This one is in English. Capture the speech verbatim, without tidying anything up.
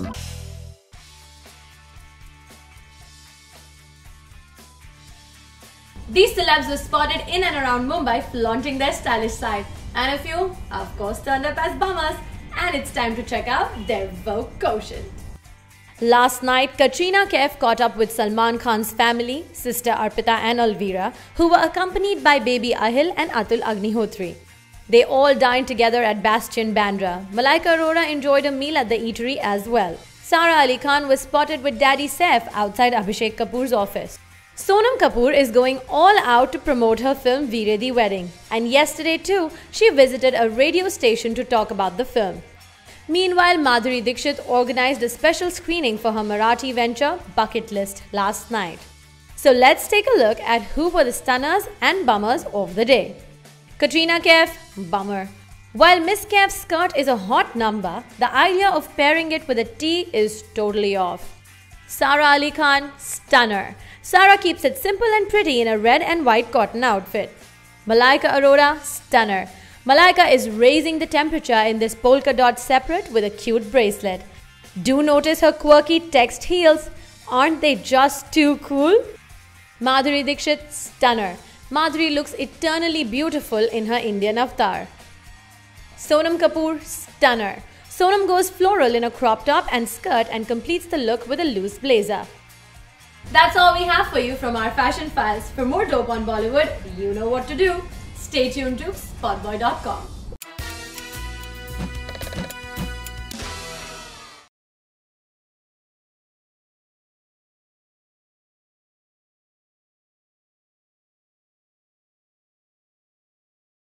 These celebs were spotted in and around Mumbai flaunting their stylish side. And a few, of course, turned up as bummers. And it's time to check out their Vogue quotient. Last night, Katrina Kaif caught up with Salman Khan's family, sister Arpita and Alvira, who were accompanied by baby Ahil and Atul Agnihotri. They all dined together at Bastion, Bandra. Malaika Arora enjoyed a meal at the eatery as well. Sara Ali Khan was spotted with Daddy Saif outside Abhishek Kapoor's office. Sonam Kapoor is going all out to promote her film Veere Di Wedding, and yesterday too, she visited a radio station to talk about the film. Meanwhile, Madhuri Dixit organized a special screening for her Marathi venture Bucket List last night. So let's take a look at who were the stunners and bummers of the day. Katrina Kaif, bummer. While Miss Kaif's skirt is a hot number, the idea of pairing it with a tee is totally off. Sara Ali Khan, stunner. Sara keeps it simple and pretty in a red and white cotton outfit. Malaika Arora, stunner. Malaika is raising the temperature in this polka dot separate with a cute bracelet. Do notice her quirky text heels. Aren't they just too cool? Madhuri Dixit, stunner. Madhuri looks eternally beautiful in her Indian avatar. Sonam Kapoor, stunner. Sonam goes floral in a crop top and skirt and completes the look with a loose blazer. That's all we have for you from our Fashion Files. For more dope on Bollywood, you know what to do. Stay tuned to spotboy dot com.